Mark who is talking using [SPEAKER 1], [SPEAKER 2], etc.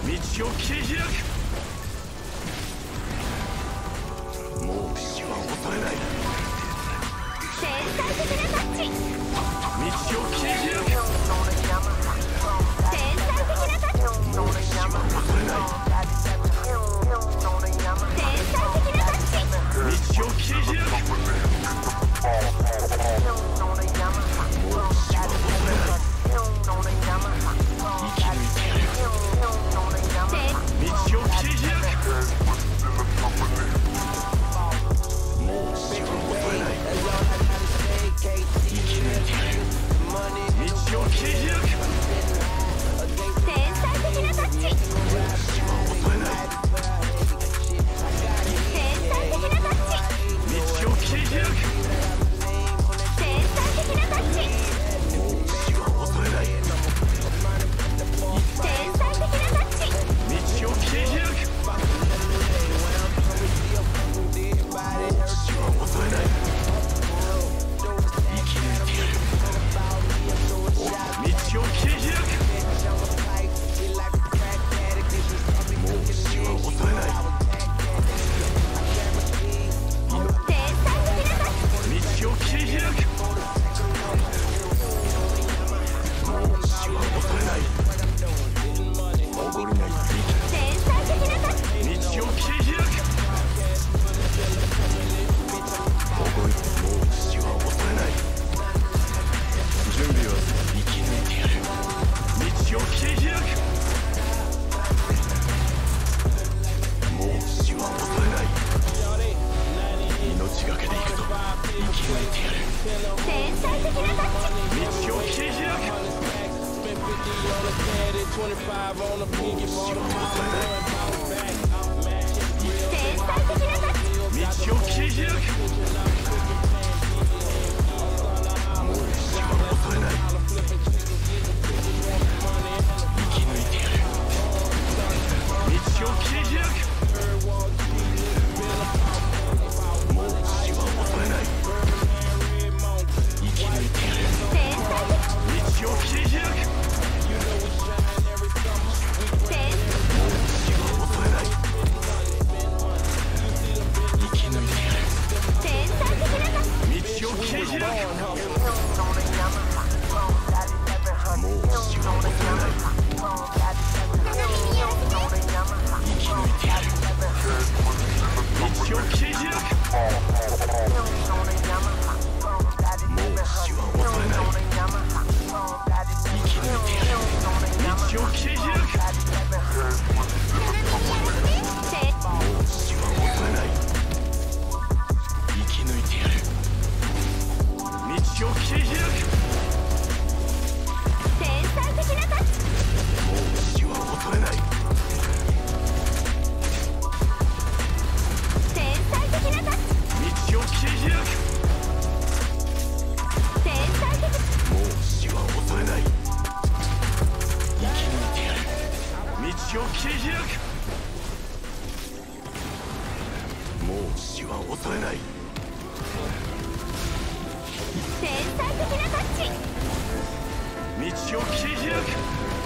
[SPEAKER 1] 道を切り開く。もう死は恐れない。
[SPEAKER 2] 天才的なタッチ。
[SPEAKER 1] 道を切り開く。
[SPEAKER 2] 天才的なタッチ。
[SPEAKER 1] もう死は恐れない。
[SPEAKER 2] 天才的なタッチ。
[SPEAKER 1] 道を切り開く。もう死は恐れない。生き抜いてやる。道を切り開く。もう死は恐れない。生き抜いてやる。道を切り開く。
[SPEAKER 2] 天才的なタッチ。
[SPEAKER 1] もう死は恐れない。
[SPEAKER 2] 天才的なタッチ。
[SPEAKER 1] 道を切り開く。
[SPEAKER 2] 天才的なタッチ。
[SPEAKER 1] もう死は恐れない。
[SPEAKER 2] 天才的なタッチ。
[SPEAKER 1] 道を切り開く。もう死は恐れない。生き抜いてやる。道を切り開く。もう死は恐れない。
[SPEAKER 2] 天才的なタッチ。
[SPEAKER 1] 道を切り開く。もう死は恐れない。おごりない。
[SPEAKER 2] 天才的なタッチ。
[SPEAKER 1] 道を切り開く。おごり。もう死は恐れない。準備は生き抜いてやる。道を切り開く。もう死は恐れない。命がけで行くぞ。生き抜いてやる。
[SPEAKER 2] 天才的なタッチ。
[SPEAKER 1] 道を切り開く。もう死は恐れない。
[SPEAKER 2] 天才的なタッチ。
[SPEAKER 1] 道を切り開く。もう死は恐れない。生き抜いてやる。道を切り開く。もう死は恐れない。生き抜いてやる。
[SPEAKER 2] 天才的。
[SPEAKER 1] 道を切り開く。
[SPEAKER 2] 天
[SPEAKER 1] もう死は恐れない。生き抜いてやる。
[SPEAKER 2] 天才的なタッチ。
[SPEAKER 1] 道を切り開く。もう死は恐れない。生き抜いてやる。道を切り開く。もう死は恐れない。生き抜いてやる。道を切り開く。もう死は恐れない。生き抜いてやる。道を切り開く。
[SPEAKER 2] 天才的なタッチ。
[SPEAKER 1] もう死は恐れない。
[SPEAKER 2] 天才的なタッチ。
[SPEAKER 1] 道を切り開く。
[SPEAKER 2] 天才的。
[SPEAKER 1] もう死は恐れない。生き抜いてやる。道を切り開く。もう死は恐れない。
[SPEAKER 2] 天才的なタッチ。
[SPEAKER 1] 道を切り開く。